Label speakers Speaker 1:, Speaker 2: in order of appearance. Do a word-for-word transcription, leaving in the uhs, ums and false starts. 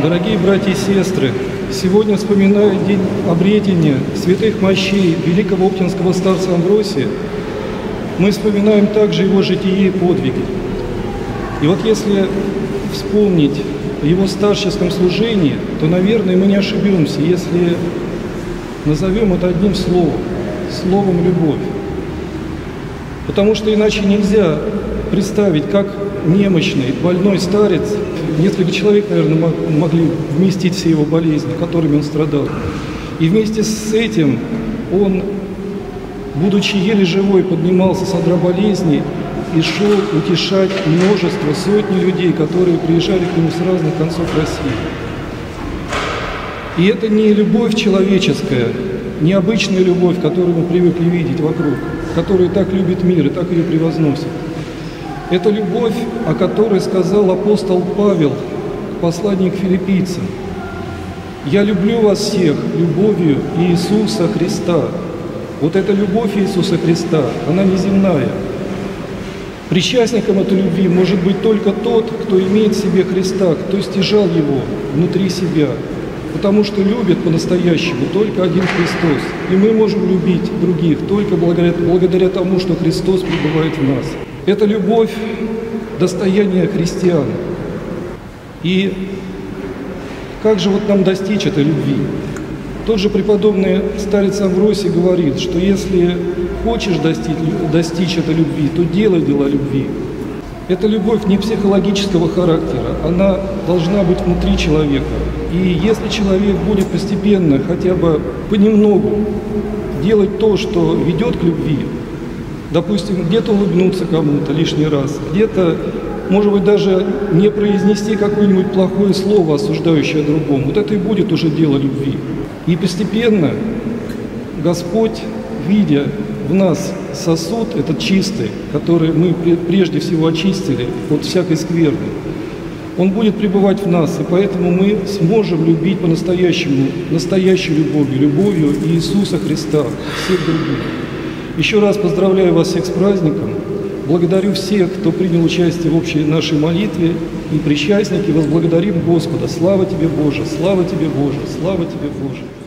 Speaker 1: Дорогие братья и сестры, сегодня, вспоминая день обретения святых мощей великого оптинского старца Амвросия, мы вспоминаем также его житие и подвиги. И вот если вспомнить о его старческом служении, то, наверное, мы не ошибемся, если назовем это одним словом, словом «любовь». Потому что иначе нельзя представить, как немощный, больной старец, несколько человек, наверное, могли вместить все его болезни, которыми он страдал. И вместе с этим он, будучи еле живой, поднимался с одра болезни и шел утешать множество, сотни людей, которые приезжали к нему с разных концов России. И это не любовь человеческая, не обычная любовь, которую мы привыкли видеть вокруг, которая так любит мир и так ее превозносит. Это любовь, о которой сказал апостол Павел в послании к филиппийцам. «Я люблю вас всех любовью Иисуса Христа». Вот эта любовь Иисуса Христа, она неземная. Причастником этой любви может быть только тот, кто имеет в себе Христа, кто стяжал его внутри себя. Потому что любит по-настоящему только один Христос. И мы можем любить других только благодаря, благодаря тому, что Христос пребывает в нас. Это любовь – достояние христиан. И как же вот нам достичь этой любви? Тот же преподобный старец Амвросий говорит, что если хочешь достичь, достичь этой любви, то делай дела любви. Эта любовь не психологического характера, она должна быть внутри человека. И если человек будет постепенно, хотя бы понемногу, делать то, что ведет к любви, допустим, где-то улыбнуться кому-то лишний раз, где-то, может быть, даже не произнести какое-нибудь плохое слово, осуждающее о другом, вот это и будет уже дело любви. И постепенно Господь, видя в нас сосуд этот чистый, который мы прежде всего очистили от всякой скверны, Он будет пребывать в нас, и поэтому мы сможем любить по-настоящему, настоящей любовью, любовью Иисуса Христа, всех других. Еще раз поздравляю вас всех с праздником, благодарю всех, кто принял участие в общей нашей молитве, и причастники возблагодарим Господа. Слава Тебе, Боже! Слава Тебе, Боже! Слава Тебе, Боже!